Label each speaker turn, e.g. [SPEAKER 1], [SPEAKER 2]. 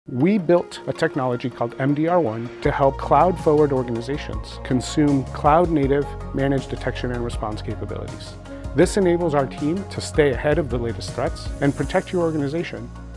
[SPEAKER 1] We built a technology called MDR1 to help cloud-forward organizations consume cloud-native managed detection and response capabilities. This enables our team to stay ahead of the latest threats and protect your organization